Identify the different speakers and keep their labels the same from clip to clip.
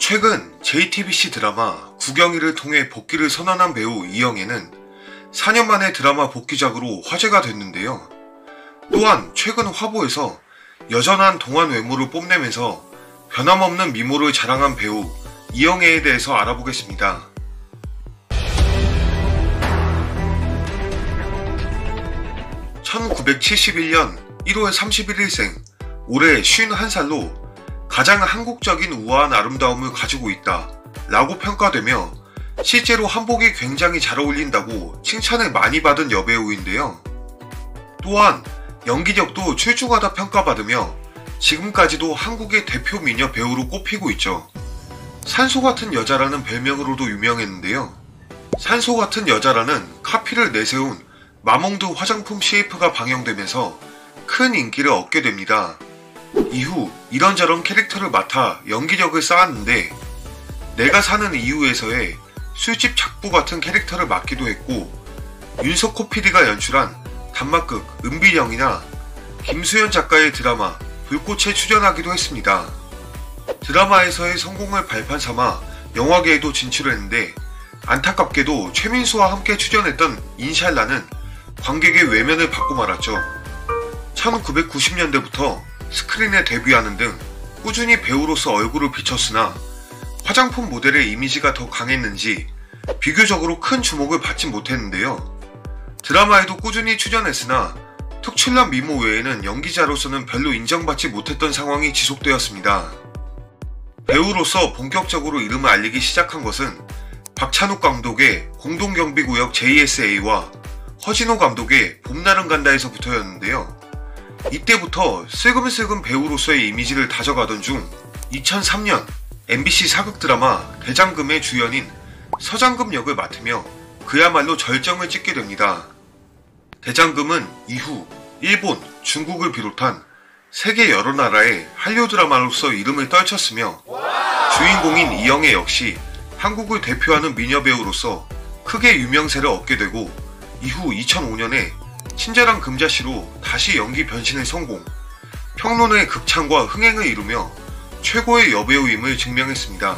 Speaker 1: 최근 JTBC 드라마 구경이를 통해 복귀를 선언한 배우 이영애는 4년 만에 드라마 복귀작으로 화제가 됐는데요. 또한 최근 화보에서 여전한 동안 외모를 뽐내면서 변함없는 미모를 자랑한 배우 이영애에 대해서 알아보겠습니다. (1971년 1월 31일생) 올해 51살로 가장 한국적인 우아한 아름다움을 가지고 있다 라고 평가되며 실제로 한복이 굉장히 잘 어울린다고 칭찬을 많이 받은 여배우인데요. 또한 연기력도 출중하다 평가받으며 지금까지도 한국의 대표 미녀 배우로 꼽히고 있죠. 산소 같은 여자라는 별명으로도 유명했는데요. 산소 같은 여자라는 카피를 내세운 마몽드 화장품 CF가 방영되면서 큰 인기를 얻게 됩니다. 이후 이런저런 캐릭터를 맡아 연기력을 쌓았는데 내가 사는 이유에서의 술집 작부 같은 캐릭터를 맡기도 했고, 윤석호 PD가 연출한 단막극 은비령이나 김수현 작가의 드라마 불꽃에 출연하기도 했습니다. 드라마에서의 성공을 발판 삼아 영화계에도 진출했는데 안타깝게도 최민수와 함께 출연했던 인샬라는 관객의 외면을 받고 말았죠. 1990년대부터 스크린에 데뷔하는 등 꾸준히 배우로서 얼굴을 비췄으나 화장품 모델의 이미지가 더 강했는지 비교적으로 큰 주목을 받지 못했는데요. 드라마에도 꾸준히 출연했으나 특출난 미모 외에는 연기자로서는 별로 인정받지 못했던 상황이 지속되었습니다. 배우로서 본격적으로 이름을 알리기 시작한 것은 박찬욱 감독의 공동경비구역 JSA와 허진호 감독의 봄날은 간다에서부터였는데요. 이때부터 슬금슬금 배우로서의 이미지를 다져가던 중 2003년 MBC 사극 드라마 대장금의 주연인 서장금 역을 맡으며 그야말로 절정을 찍게 됩니다. 대장금은 이후 일본, 중국을 비롯한 세계 여러 나라의 한류 드라마로서 이름을 떨쳤으며 주인공인 이영애 역시 한국을 대표하는 미녀 배우로서 크게 유명세를 얻게 되고, 이후 2005년에 친절한 금자씨로 다시 연기 변신에 성공, 평론의 극찬과 흥행을 이루며 최고의 여배우임을 증명했습니다.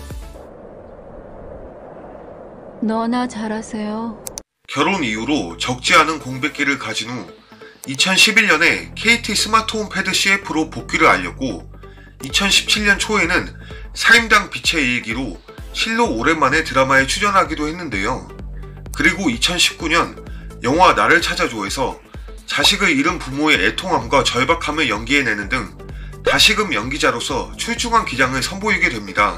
Speaker 2: 너나 잘하세요.
Speaker 1: 결혼 이후로 적지 않은 공백기를 가진 후 2011년에 KT 스마트홈 패드 CF로 복귀를 알렸고, 2017년 초에는 사임당 빛의 일기로 실로 오랜만에 드라마에 출연하기도 했는데요. 그리고 2019년 영화 나를 찾아줘에서 자식을 잃은 부모의 애통함과 절박함을 연기해내는 등 다시금 연기자로서 출중한 기량을 선보이게 됩니다.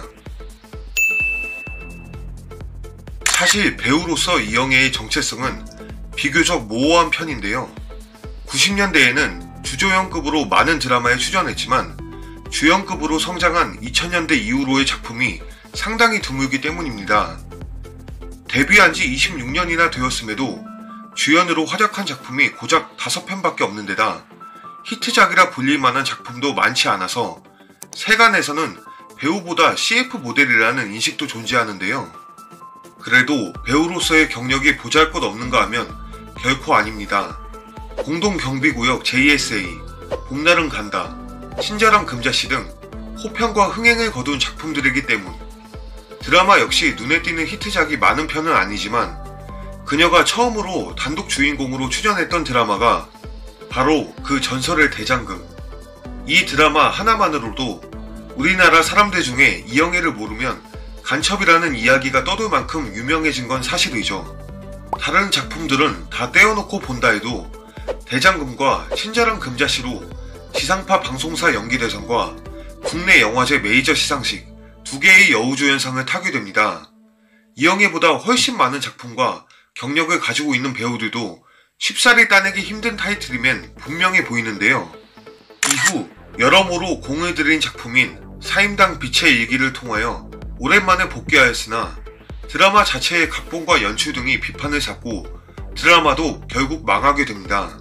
Speaker 1: 사실 배우로서 이영애의 정체성은 비교적 모호한 편인데요. 90년대에는 주조연급으로 많은 드라마에 출연했지만 주연급으로 성장한 2000년대 이후로의 작품이 상당히 드물기 때문입니다. 데뷔한 지 26년이나 되었음에도 주연으로 활약한 작품이 고작 5편밖에 없는 데다 히트작이라 불릴 만한 작품도 많지 않아서 세간에서는 배우보다 CF 모델이라는 인식도 존재하는데요. 그래도 배우로서의 경력이 보잘것없는가 하면 결코 아닙니다. 공동경비구역 JSA, 봄날은 간다, 친절한 금자씨 등 호평과 흥행을 거둔 작품들이기 때문 드라마 역시 눈에 띄는 히트작이 많은 편은 아니지만 그녀가 처음으로 단독 주인공으로 출연했던 드라마가 바로 그 전설의 대장금. 이 드라마 하나만으로도 우리나라 사람들 중에 이영애를 모르면 간첩이라는 이야기가 떠돌 만큼 유명해진 건 사실이죠. 다른 작품들은 다 떼어놓고 본다 해도 대장금과 친절한 금자씨로 지상파 방송사 연기대상과 국내 영화제 메이저 시상식 2개의 여우조연상을 타게 됩니다. 이영애보다 훨씬 많은 작품과 경력을 가지고 있는 배우들도 쉽사리 따내기 힘든 타이틀이면 분명해 보이는데요. 이후 여러모로 공을 들인 작품인 사임당 빛의 일기를 통하여 오랜만에 복귀하였으나 드라마 자체의 각본과 연출 등이 비판을 샀고 드라마도 결국 망하게 됩니다.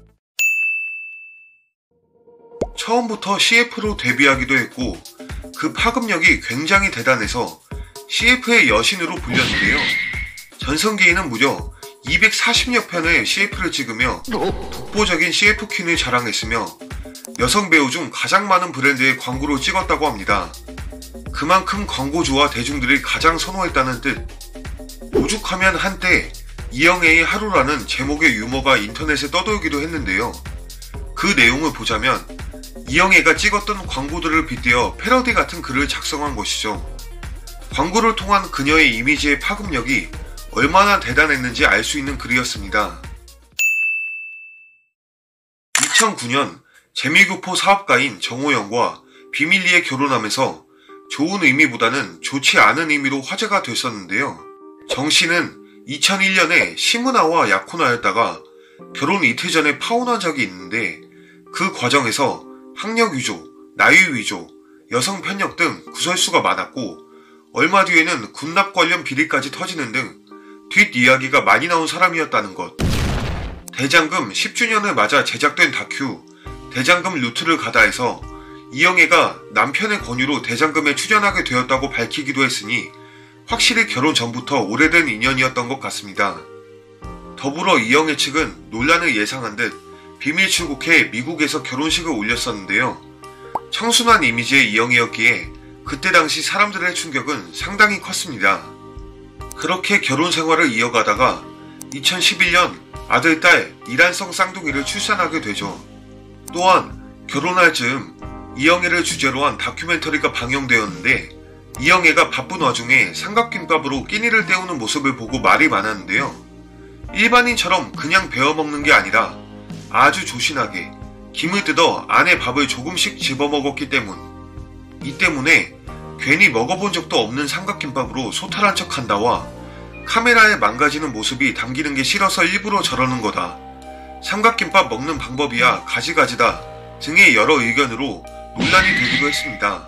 Speaker 1: 처음부터 CF로 데뷔하기도 했고 그 파급력이 굉장히 대단해서 CF의 여신으로 불렸는데요. 전성기에는 무려 240여 편의 CF를 찍으며 독보적인 CF 퀸을 자랑했으며 여성 배우 중 가장 많은 브랜드의 광고를 찍었다고 합니다. 그만큼 광고주와 대중들이 가장 선호했다는 뜻. 오죽하면 한때 이영애의 하루라는 제목의 유머가 인터넷에 떠돌기도 했는데요. 그 내용을 보자면 이영애가 찍었던 광고들을 빗대어 패러디 같은 글을 작성한 것이죠. 광고를 통한 그녀의 이미지의 파급력이 얼마나 대단했는지 알 수 있는 글이었습니다. 2009년 재미교포 사업가인 정호영과 비밀리에 결혼하면서 좋은 의미보다는 좋지 않은 의미로 화제가 됐었는데요. 정 씨는 2001년에 시문화와 약혼하였다가 결혼 이틀 전에 파혼한 적이 있는데 그 과정에서 학력 위조, 나이 위조, 여성 편력 등 구설수가 많았고 얼마 뒤에는 군납 관련 비리까지 터지는 등 뒷이야기가 많이 나온 사람이었다는 것. 대장금 10주년을 맞아 제작된 다큐 대장금 루트를 가다에서 이영애가 남편의 권유로 대장금에 출연하게 되었다고 밝히기도 했으니 확실히 결혼 전부터 오래된 인연이었던 것 같습니다. 더불어 이영애 측은 논란을 예상한 듯 비밀 출국해 미국에서 결혼식을 올렸었는데요. 청순한 이미지의 이영애였기에 그때 당시 사람들의 충격은 상당히 컸습니다. 그렇게 결혼 생활을 이어가다가 2011년 아들, 딸, 이란성 쌍둥이를 출산하게 되죠. 또한 결혼할 즈음 이영애를 주제로 한 다큐멘터리가 방영되었는데 이영애가 바쁜 와중에 삼각김밥으로 끼니를 때우는 모습을 보고 말이 많았는데요. 일반인처럼 그냥 베어먹는 게 아니라 아주 조신하게 김을 뜯어 안에 밥을 조금씩 집어먹었기 때문. 이 때문에 괜히 먹어본 적도 없는 삼각김밥으로 소탈한 척한다와 카메라에 망가지는 모습이 담기는 게 싫어서 일부러 저러는 거다. 삼각김밥 먹는 방법이야 가지가지다 등의 여러 의견으로 논란이 되기도 했습니다.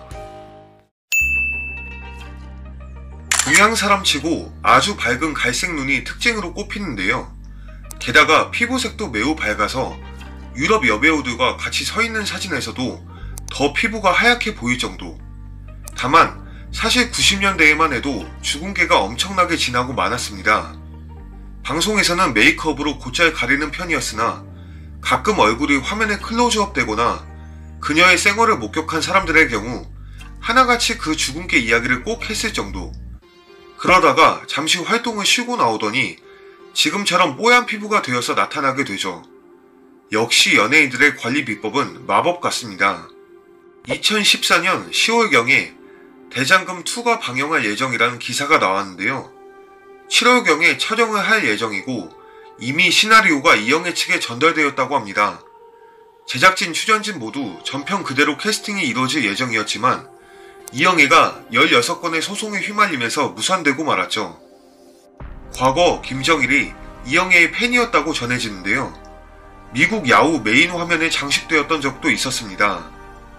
Speaker 1: 동양 사람치고 아주 밝은 갈색 눈이 특징으로 꼽히는데요. 게다가 피부색도 매우 밝아서 유럽 여배우들과 같이 서 있는 사진에서도 더 피부가 하얗게 보일 정도. 다만 사실 90년대에만 해도 주근깨가 엄청나게 진하고 많았습니다. 방송에서는 메이크업으로 곧잘 가리는 편이었으나 가끔 얼굴이 화면에 클로즈업 되거나 그녀의 생얼을 목격한 사람들의 경우 하나같이 그 주근깨 이야기를 꼭 했을 정도. 그러다가 잠시 활동을 쉬고 나오더니 지금처럼 뽀얀 피부가 되어서 나타나게 되죠. 역시 연예인들의 관리 비법은 마법 같습니다. 2014년 10월경에 대장금2가 방영할 예정이라는 기사가 나왔는데요. 7월경에 촬영을 할 예정이고 이미 시나리오가 이영애 측에 전달되었다고 합니다. 제작진, 출연진 모두 전편 그대로 캐스팅이 이루어질 예정이었지만 이영애가 16건의 소송에 휘말리면서 무산되고 말았죠. 과거 김정일이 이영애의 팬이었다고 전해지는데요. 미국 야후 메인 화면에 장식되었던 적도 있었습니다.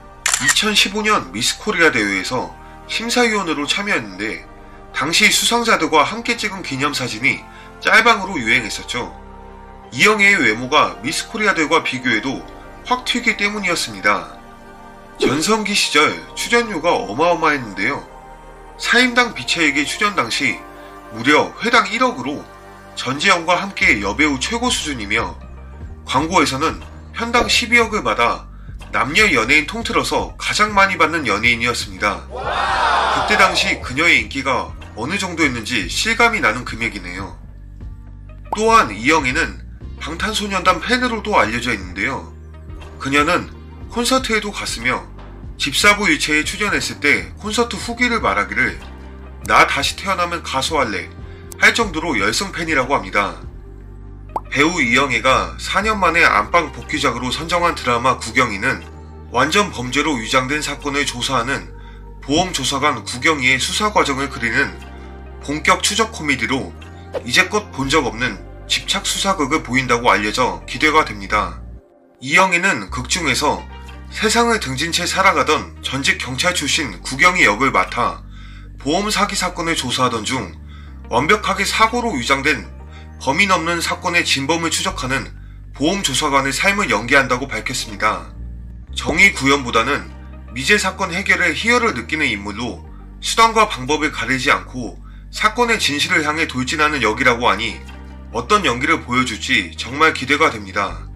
Speaker 1: 2015년 미스코리아 대회에서 심사위원으로 참여했는데 당시 수상자들과 함께 찍은 기념사진이 짤방으로 유행했었죠. 이영애의 외모가 미스코리아들과 비교해도 확 튀기 때문이었습니다. 전성기 시절 출연료가 어마어마했는데요. 사임당 비체에게 출연 당시 무려 회당 1억으로 전지현과 함께 여배우 최고 수준이며 광고에서는 편당 12억을 받아 남녀 연예인 통틀어서 가장 많이 받는 연예인이었습니다. 그때 당시 그녀의 인기가 어느 정도였는지 실감이 나는 금액이네요. 또한 이영애는 방탄소년단 팬으로도 알려져 있는데요. 그녀는 콘서트에도 갔으며 집사부 일체에 출연했을 때 콘서트 후기를 말하기를 나 다시 태어나면 가수 할래 할 정도로 열성 팬이라고 합니다. 배우 이영애가 4년 만에 안방 복귀작으로 선정한 드라마 구경이는 완전 범죄로 위장된 사건을 조사하는 보험조사관 구경이의 수사 과정을 그리는 본격 추적 코미디로 이제껏 본 적 없는 집착 수사극을 보인다고 알려져 기대가 됩니다. 이영애는 극 중에서 세상을 등진 채 살아가던 전직 경찰 출신 구경이 역을 맡아 보험 사기 사건을 조사하던 중 완벽하게 사고로 위장된 범인 없는 사건의 진범을 추적하는 보험조사관의 삶을 연기한다고 밝혔습니다. 정의 구현보다는 미제 사건 해결에 희열을 느끼는 인물로 수단과 방법을 가리지 않고 사건의 진실을 향해 돌진하는 역이라고 하니 어떤 연기를 보여줄지 정말 기대가 됩니다.